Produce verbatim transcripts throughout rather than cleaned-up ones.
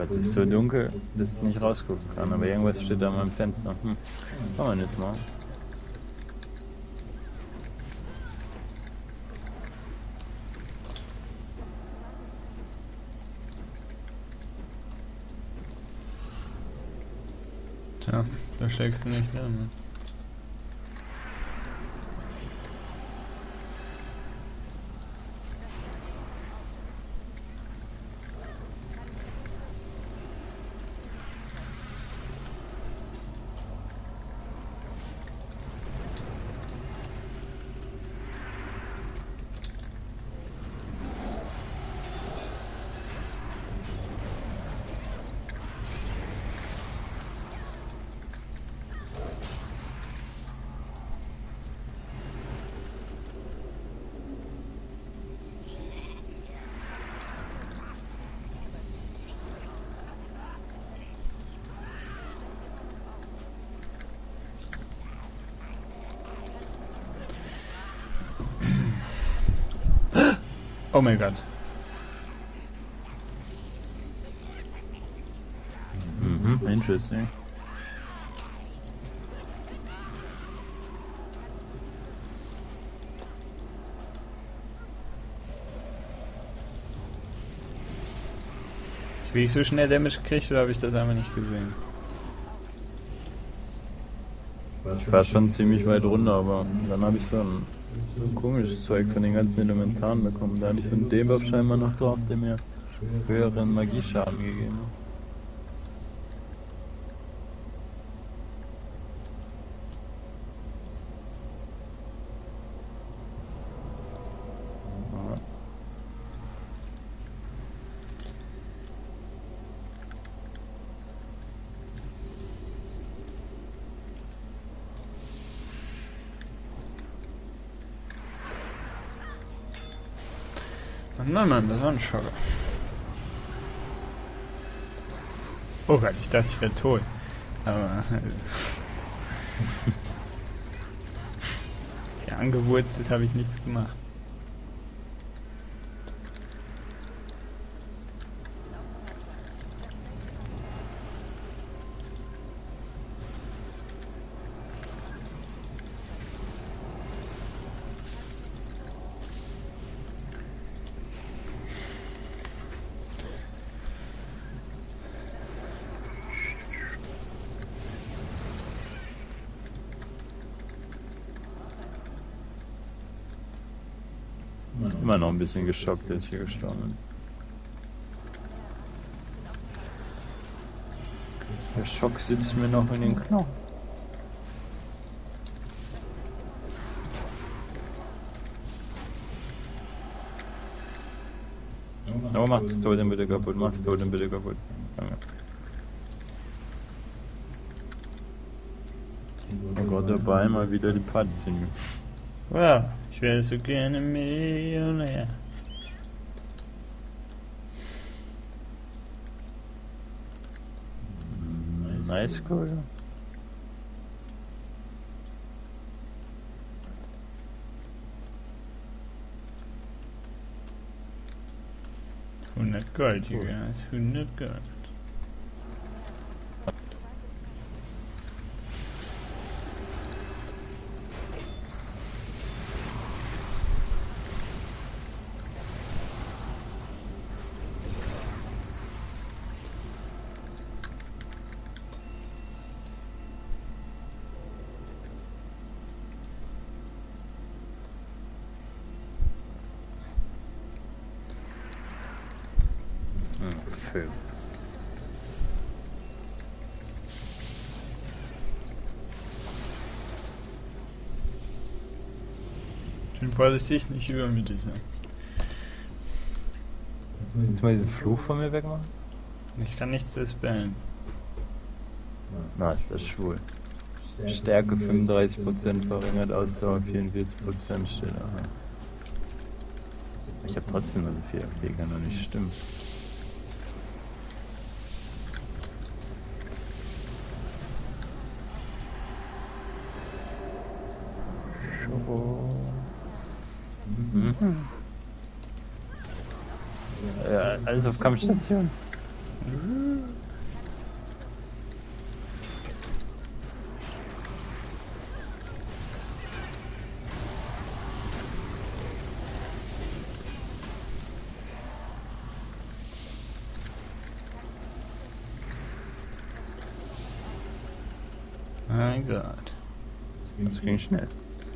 Es ist so dunkel, dass ich nicht rausgucken kann, aber irgendwas steht da an meinem Fenster. Hm. Kann man jetzt mal. Tja, da steckst du nicht drin. Oh mein Gott. Mhm, interesting. Wie ich so schnell Damage gekriegt oder habe ich das einfach nicht gesehen? Ich war schon ziemlich weit runter, aber dann habe ich so ein, so ein komisches Zeug von den ganzen Elementaren bekommen. Da hatte ich so einen Debuff scheinbar noch drauf, der mir höheren Magieschaden gegeben hat. Nein, Mann, das war ein Schocker. Oh Gott, ich dachte, ich wäre tot. Aber... ja, angewurzelt habe ich nichts gemacht. Immer noch ein bisschen geschockt, dass ich hier gestorben bin. Der Schock sitzt mir noch in den Knochen. Oh, mach das Totem bitte kaputt, mach das Totem bitte kaputt. Danke. Oh Gott, dabei mal wieder die Party ziehen. Wow, ich wäre so gerne Millionär. Nice, cool. hundert Gold, you guys, hundert Gold. Film. Schön vorsichtig, nicht übermütig sein. Jetzt mal diesen Fluch von mir wegmachen? Ich kann nichts dispellen. Na, ist das schwul. Stärke fünfunddreißig Prozent verringert, Ausdauer vierundvierzig Prozent steht. Aha. Ich habe trotzdem nur so viel F P, kann doch nicht stimmen. Mhm. Ja, alles auf Kampfstation. mein Gott. Das ging schnell.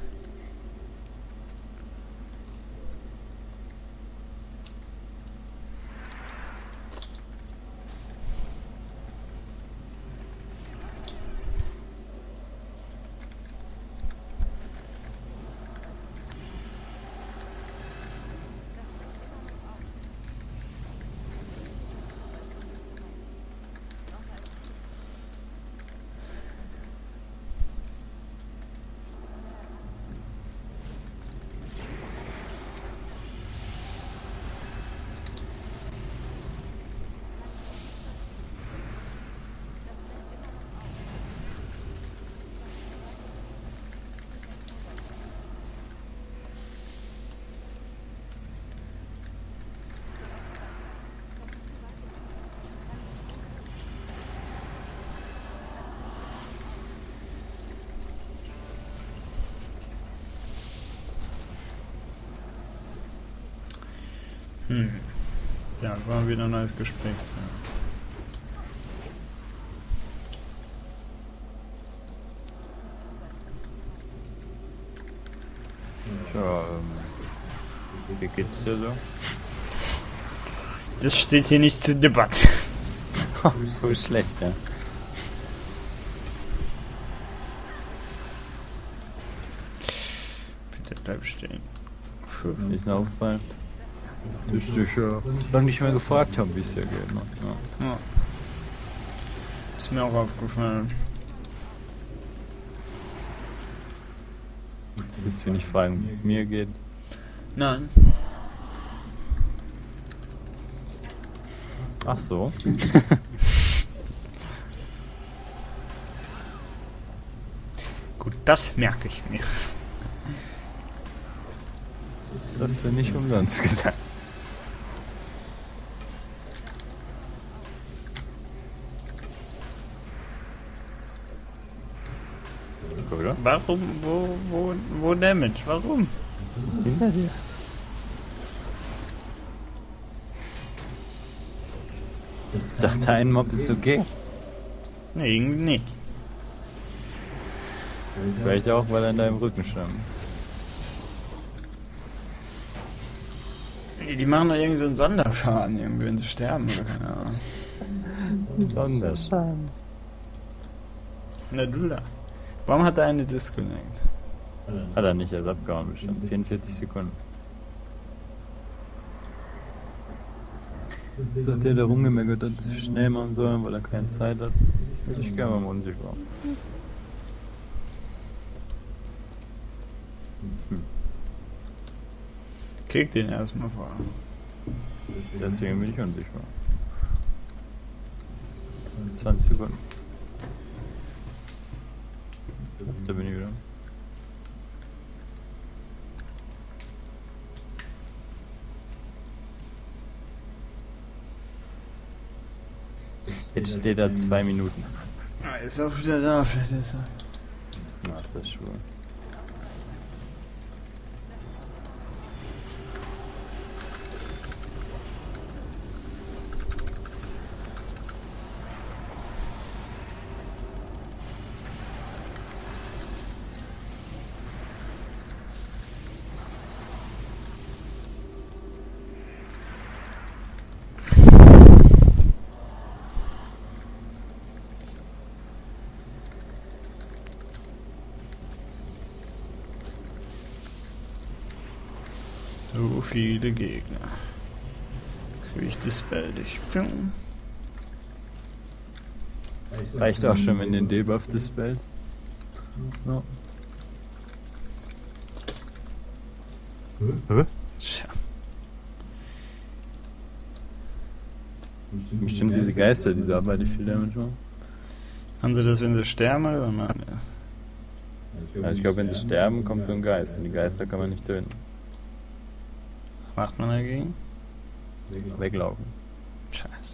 Hm. Ja, war wieder ein neues Gesprächsthema. Ja, ähm, wie geht's dir so? Das steht hier nicht zur Debatte. So schlecht, ja. Bitte bleib stehen. Puh, ist mir aufgefallen. Dass ich dich ja lange nicht mehr gefragt habe, wie es dir geht. Ne? Ja. Ja. Ist mir auch aufgefallen. Willst du nicht fragen, wie es mir geht? Nein. Ach so. Gut, das merke ich mir. Das hast du nicht umsonst gesagt. Oder? Warum? Wo, wo, wo Damage? Warum? Hinter dir. Ich dachte, ein Mob ist okay. Nee, irgendwie nicht. Vielleicht auch, weil er in deinem Rücken stand. Die machen doch irgendwie so einen Sonderschaden, irgendwie, wenn sie sterben oder keine Ahnung. Sonderschaden. Na du das. Warum hat er eine Disconnect? Hat er nicht, er ist abgehauen bestimmt. vierundvierzig Sekunden. So hat der da rumgemeckert, dass ich schnell machen soll, weil er keine Zeit hat. Hätte ich gerne mal unsicher. Hm. Kick den erstmal vor. Deswegen bin ich unsicher. zwanzig Sekunden. Da bin ich wieder. Jetzt steht da zwei Minuten. Ah, ist auch wieder da, vielleicht ist er. Na, ist das schwul. So viele Gegner. Krieg ich dispel dich. Pfium. Reicht auch schon, wenn den Debuff dispels. Ja. Hä? Tja. Bestimmt diese Geister, die da beide viel Damage machen. Haben sie das, wenn sie sterben oder machen das? Also ich glaube, wenn sie sterben, kommt so ein Geist. Und die Geister kann man nicht töten. Was macht man dagegen? Weglaufen. Scheiße.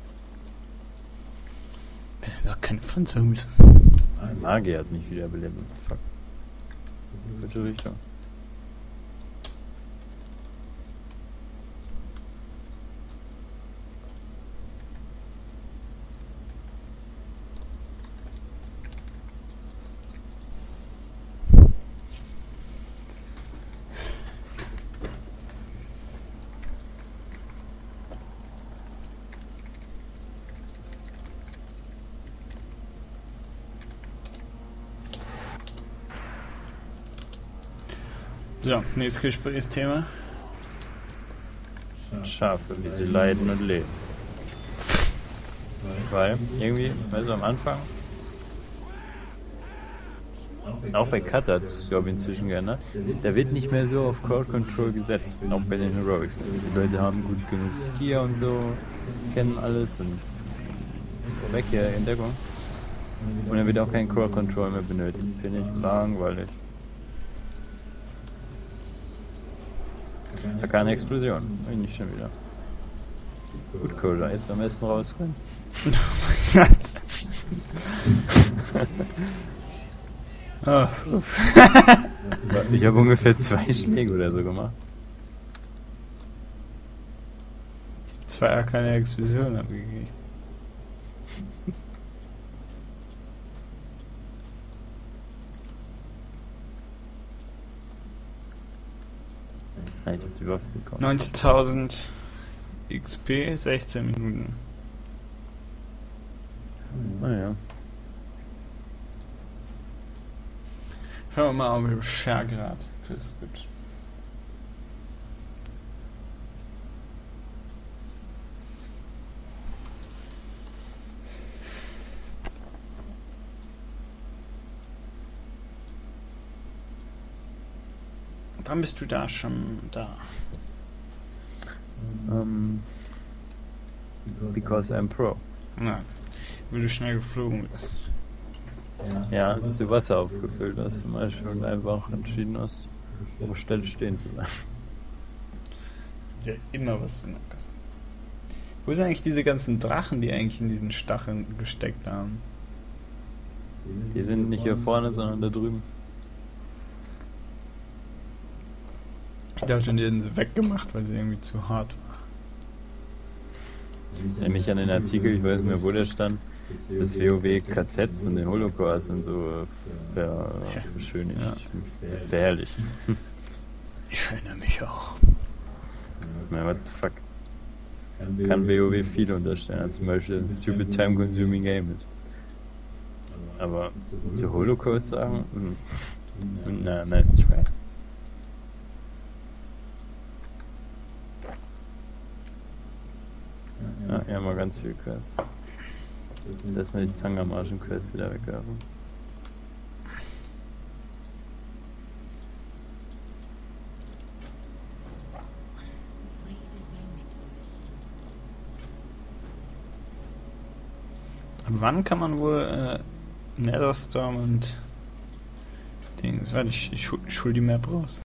Bin doch kein Franzose. Ein Magier hat mich wiederbelebt. Fuck. Bitte Richter. So, nächstes Gesprächsthema. Schafe, wie sie leiden und leben. Weil, irgendwie, also am Anfang, auch bei Cut hat es, glaube ich, inzwischen geändert, da wird nicht mehr so auf Crowd Control gesetzt, auch bei den Heroics. Die Leute haben gut genug Skier und so, kennen alles und weg hier, Entdeckung. Und dann wird auch kein Crowd Control mehr benötigt. Finde ich langweilig. Da keine Explosion. Bin ich schon wieder. Gut, Cola, jetzt am besten rausrennen. Oh mein Gott. Oh. Ich habe ungefähr zwei Schläge oder so gemacht. Zwei ja keine Explosion abgegeben. Ich hab die Waffe bekommen. neunzigtausend X P, sechzehn Minuten. Naja. Schauen wir mal, ob es Schergrad Quiz gibt. Dann bist du da schon da. Um, because I'm pro. Nein, weil du schnell geflogen bist. Ja, als du Wasser aufgefüllt hast zum Beispiel und einfach entschieden hast, auf der Stelle stehen zu bleiben. Ja, immer was zu machen. Wo sind eigentlich diese ganzen Drachen, die eigentlich in diesen Stacheln gesteckt haben? Die sind nicht hier vorne, sondern da drüben. Ich dachte, die hätten sie weggemacht, weil sie irgendwie zu hart war. Ich erinnere mich an den Artikel, ich weiß nicht mehr, wo der stand, dass WoW K Zs und den Holocaust und so ver verschönigt, Ja. verherrlicht. Ich erinnere mich auch. Na, what the fuck? Kann WoW viel unterstellen, als zum Beispiel ein stupid time-consuming game ist. Aber zu Holocaust sagen? Hm. Na, nice try. Ja, ja, mal ganz viel Quest. Lass mal die Zangermarschen-Quest wieder wegwerfen. Wann kann man wohl äh, Netherstorm und Dings? Warte, ich, ich, hol- ich hol die Map raus.